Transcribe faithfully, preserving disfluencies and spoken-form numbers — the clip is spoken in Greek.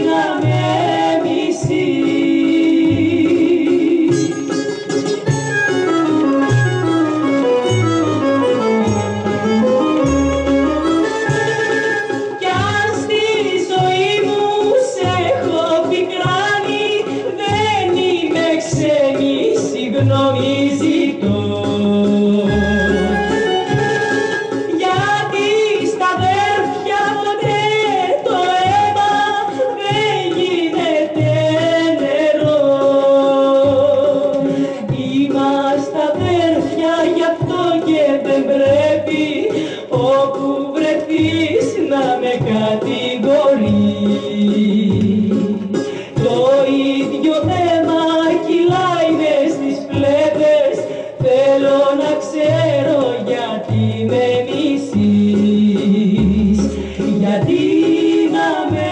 να με μισείς. Κι αν στη ζωή μου σε έχω πικράνει, δεν είμαι ξένη, συγγνώμη ζητώ. Γιατί στα αδέρφια ποτέ το αίμα δεν γίνεται νερό. Είμαστε αδέρφια, γι' αυτό και δεν πρέπει όπου βρεθείς να με κατηγορείς. Το ίδιο αίμα κυλάει μες στις πλευρές, θέλω να ξέρω γιατί με μισείς, γιατί να με